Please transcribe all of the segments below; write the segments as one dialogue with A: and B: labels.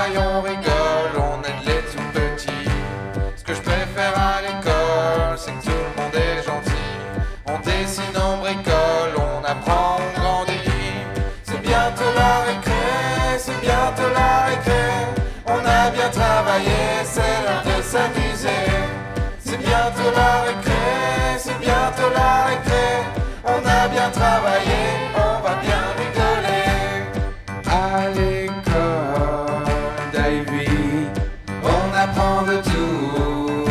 A: travaille, on rigole, on aide les tout petits. Ce que je préfère à l'école, c'est que tout le monde est gentil. On dessine, on bricole, on apprend, on grandit. C'est bientôt la récré, c'est bientôt la récré. On a bien travaillé, c'est l'heure de s'amuser. C'est bientôt la récré, c'est bientôt la récré. On a bien travaillé, on va bien rigoler. À l'école d'Ivy, on apprend de tout.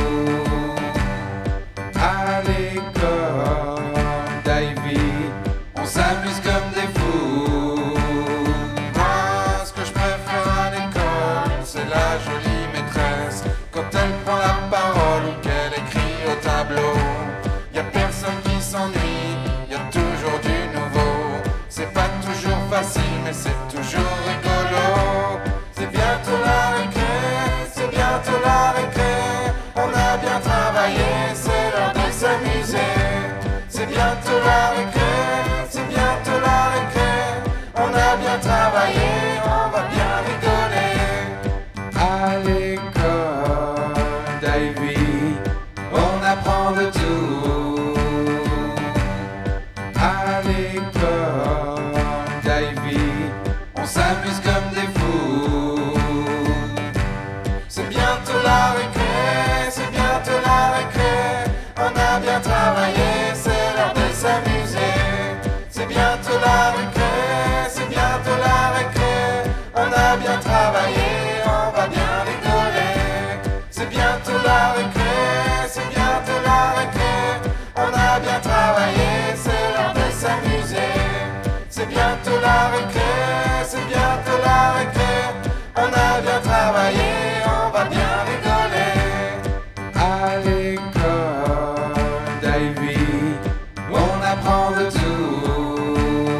A: À l'école d'Ivy, on s'amuse comme des fous. Moi, ce que je préfère à l'école, c'est la jolie maîtresse. Quand elle prend la parole ou qu'elle écrit au tableau, y a personne qui s'ennuie, y a toujours du nouveau. C'est pas toujours facile, mais c'est toujours rigolo. C'est bientôt la récré, c'est bientôt la récré. On a bien travaillé, c'est l'heure de s'amuser. C'est bientôt la récré, c'est bientôt la récré. On a bien travaillé, on va bien rigoler. À l'école d'Ivy, on apprend de tout. À l'école d'Ivy, on s'amuse comme des fous. C'est bientôt la récré, c'est bientôt la récré. On a bien travaillé, c'est l'heure de s'amuser. C'est bientôt la récré, c'est bientôt la récré. On a bien travaillé, on va bien rigoler. C'est bientôt la récré, c'est bientôt la récré. On a bien travaillé, c'est l'heure de s'amuser. C'est bientôt la récré, c'est bientôt la récré. On a bien travaillé, on va bien rigoler. À l'école d'Ivy, on apprend de tout.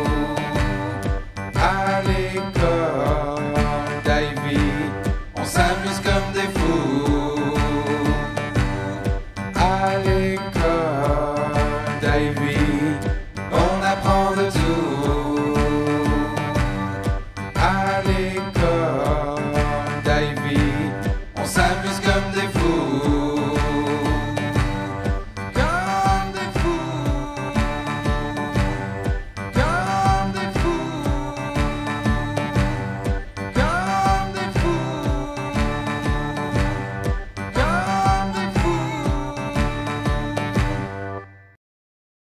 A: À l'école d'Ivy, on s'amuse comme des fous. À l'école d'Ivy, on apprend de tout.